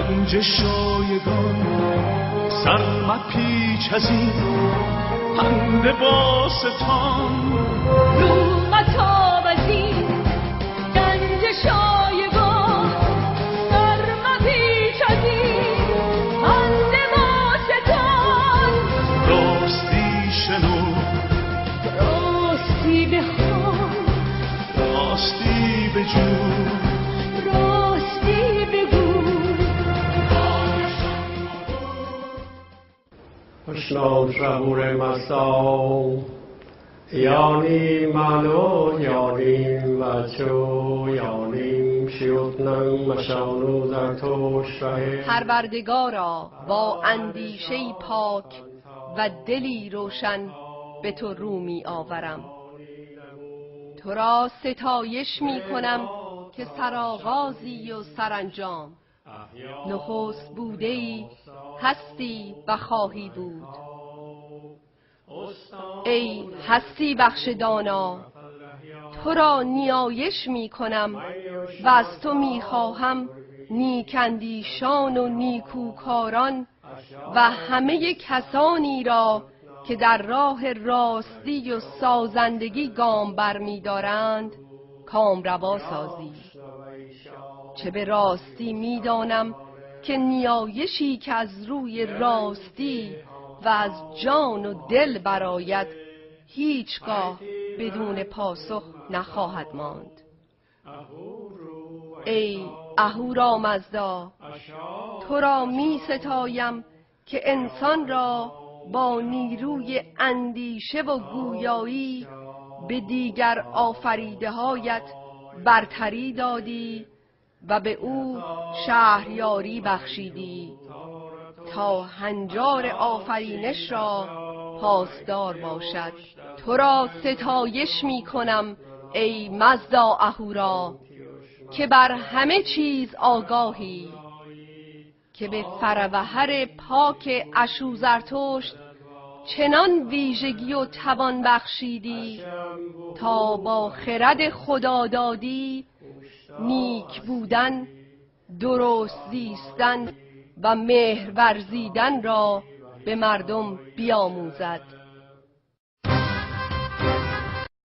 رنج شایگان سر مپیچ از این پنده باستان رو متاب از این گنج شایگان سر مپیچ از این پنده باستان راستی شنو راستی بخوان راستی بجو راستی بگو اشنان شهور مسا یانیم منو یانیم بچو یانیم شیوتنم مشانو در توش ره پروردگارا با اندیشه‌ای پاک و دلی روشن به تو رو می آورم. تو را ستایش می کنم که سرآغازی و سرانجام، نخست بوده‌ای، هستی و خواهی بود. ای هستی بخش دانا، تو را نیایش می کنم و از تو می خواهم نیکندیشان و نیکوکاران و همه کسانی را که در راه راستی و سازندگی گام برمی دارند کامروا سازی. چه به راستی می دانم که نیایشی که از روی راستی و از جان و دل برآید هیچگاه بدون پاسخ نخواهد ماند. ای اهورامزدا، تو را می ستایم که انسان را با نیروی اندیشه و گویایی به دیگر آفریده هایت برتری دادی و به او شهریاری بخشیدی تا هنجار آفرینش را پاسدار باشد. تو را ستایش می کنم ای مزدا اهورا که بر همه چیز آگاهی، که به فروهر پاک اشوزرتشت چنان ویژگی و توان بخشیدی تا با خرد خدادادی نیک بودن، درست زیستن و مهر ورزیدن را به مردم بیاموزد.